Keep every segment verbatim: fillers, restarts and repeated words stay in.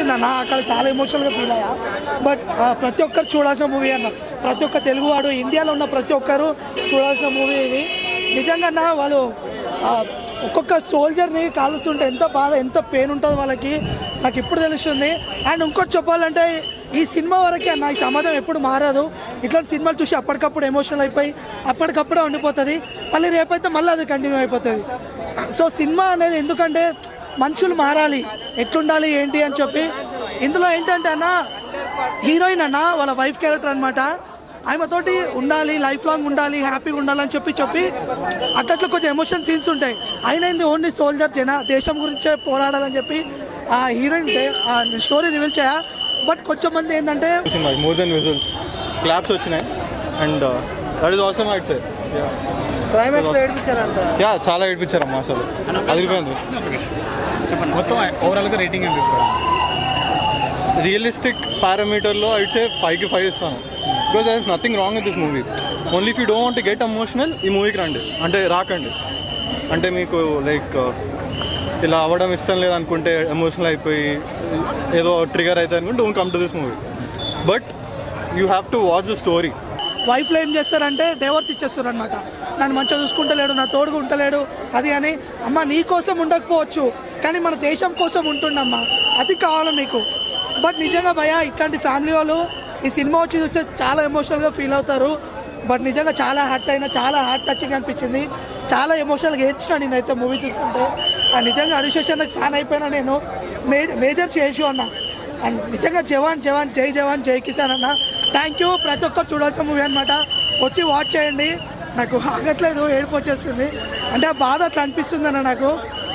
అనిపించింది అన్న, అక్కడ చాలా ఎమోషనల్గా ఫీల్ అయ్యా. బట్ ప్రతి ఒక్కరు చూడాల్సిన మూవీ అన్న, ప్రతి ఒక్క తెలుగువాడు ఇండియాలో ఉన్న ప్రతి ఒక్కరు చూడాల్సిన మూవీ ఇది. నిజంగా అన్న వాళ్ళు ఒక్కొక్క సోల్జర్ని కాలుస్తుంటే ఎంత బాధ, ఎంత పెయిన్ ఉంటుంది వాళ్ళకి, నాకు ఇప్పుడు తెలుస్తుంది. అండ్ ఇంకోటి చెప్పాలంటే ఈ సినిమా వరకే అన్న, ఈ సమాజం ఎప్పుడు మారదు. ఇట్లాంటి సినిమాలు చూసి అప్పటికప్పుడు ఎమోషనల్ అయిపోయి అప్పటికప్పుడే ఉండిపోతుంది, మళ్ళీ రేపైతే మళ్ళీ అది కంటిన్యూ అయిపోతుంది. సో సినిమా అనేది ఎందుకంటే మనుషులు మారాలి, ఎట్లుండాలి ఏంటి అని చెప్పి. ఇందులో ఏంటంటే అన్న హీరోయిన్ అన్న వాళ్ళ వైఫ్ క్యారెక్టర్ అనమాట, ఆమెతోటి ఉండాలి, లైఫ్ లాంగ్ ఉండాలి, హ్యాపీగా ఉండాలని చెప్పి చెప్పి అట్లా కొంచెం ఎమోషన్ సీన్స్ ఉంటాయి. అయినా ఇది ఓన్లీ సోల్జర్ జన దేశం గురించే పోరాడాలని చెప్పి ఆ హీరోయిన్ స్టోరీ రివీల్ చేయ. బట్ కొంచెం మంది ఏంటంటే మోర్ దెన్ విజువల్స్ క్లాప్స్ వచ్చినాయి and that is also my say yeah చాలా ఏడిపించారమ్మా, అసలు అదిరిపోయింది. మొత్తం ఓవరాల్గా రేటింగ్ ఎంత ఇస్తారు? రియలిస్టిక్ పారామీటర్లో ఐడ్ సే ఫైవ్ కి ఫైవ్ ఇస్తాను. Because there is nothing wrong with this movie. Only if you don't want to get emotional ఈ మూవీకి రండి, అంటే రాకండి. అంటే మీకు లైక్ ఇలా అవ్వడం ఇష్టం లేదనుకుంటే, ఎమోషనల్ అయిపోయి ఏదో ట్రిగర్ అవుతుంది అనుకుంటే don't come to this movie. But you have to watch the story. వైఫ్లో ఏం చేస్తారంటే డైవర్స్ ఇచ్చేస్తారు అనమాట, నన్ను మంచిగా చూసుకుంటలేడు, నా తోడుగా ఉంటలేడు అది అని. అమ్మ నీ కోసం ఉండకపోవచ్చు కానీ మన దేశం కోసం ఉంటుండమ్మా, అది కావాలి మీకు. బట్ నిజంగా భయ ఇట్లాంటి ఫ్యామిలీ వాళ్ళు ఈ సినిమా వచ్చి చూస్తే చాలా ఎమోషనల్గా ఫీల్ అవుతారు. బట్ నిజంగా చాలా హార్ట్ అయినా, చాలా హార్ట్ టచింగ్ అనిపించింది, చాలా ఎమోషనల్గా ఏడ్చినా నేనైతే మూవీ చూస్తుంటే. నిజంగా హరిశేషన్కి ఫ్యాన్ అయిపోయినా నేను, మే మేజర్ చేసి అన్న. అండ్ నిజంగా జవాన్ జవాన్ జై జవాన్ జై కిసాన్ అన్న. Thank you. ప్రతి ఒక్కరు చూడాల్సిన మూవీ అనమాట, వచ్చి వాచ్ చేయండి. నాకు ఆగట్లేదు, ఏడుపు వచ్చేస్తుంది, అంటే ఆ బాధ అట్లా అనిపిస్తుంది అన్న నాకు.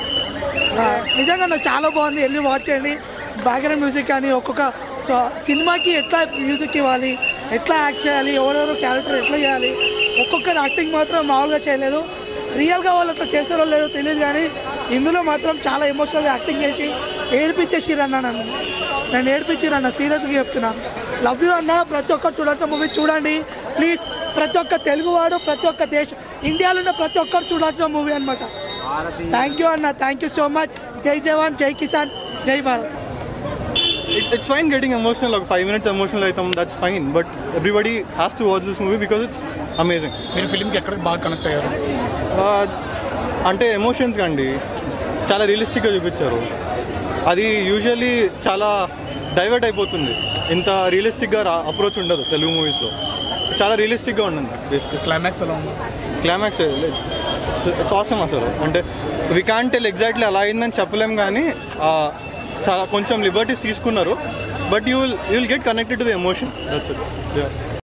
నిజంగా నాకు చాలా బాగుంది, వెళ్ళి వాచ్ చేయండి. బ్యాక్గ్రౌండ్ మ్యూజిక్ కానీ ఒక్కొక్క సో సినిమాకి ఎట్లా మ్యూజిక్ ఇవ్వాలి, ఎట్లా యాక్ట్ చేయాలి, ఎవరెవరు క్యారెక్టర్ ఎట్లా చేయాలి, ఒక్కొక్కరు యాక్టింగ్ మాత్రం మామూలుగా చేయలేదు. రియల్గా వాళ్ళు అట్లా చేస్తారో లేదో తెలియదు కానీ ఇందులో మాత్రం చాలా ఎమోషనల్గా యాక్టింగ్ చేసి ఏడిపించేసిరన్న, నన్ను నన్ను ఏడిపించిరన్న, సీరియస్గా చెప్తున్నా. లవ్ యూ అన్న. ప్రతి ఒక్కరు చూడాల్సిన మూవీ చూడండి ప్లీజ్. ప్రతి ఒక్క తెలుగువాడు, ప్రతి ఒక్క దేశం, ఇండియాలో ఉన్న ప్రతి ఒక్కరు చూడాల్సిన మూవీ అనమాట. థ్యాంక్ యూ అన్న, థ్యాంక్ యూ సో మచ్. జై జవాన్ జై కిసాన్ జై Bharat. It's fine getting emotional, like five minutes emotional item, that's fine. But everybody has to watch this movie because it's amazing. మీరు ఫిల్మ్కి ఎక్కడికి బాగా కనెక్ట్ అయ్యారు? అంటే ఎమోషన్స్ కండి చాలా రియలిస్టిక్గా చూపించారు. అది యూజువల్లీ చాలా డైవర్ట్ అయిపోతుంది, ఇంత రియలిస్టిక్గా అప్రోచ్ ఉండదు తెలుగు మూవీస్లో. చాలా రియలిస్టిక్గా ఉంటుంది బేసిక్గా. క్లైమాక్స్ ఎలా ఉంది? క్లైమాక్స్ ఇట్స్ ఆసమ్ అసలు. అంటే వీ కాంట్ టెల్ ఎగ్జాక్ట్లీ అలా అయిందని చెప్పలేం కానీ చాలా కొంచెం లిబర్టీస్ తీసుకున్నారు. But you will you will get connected to the emotion, that's it.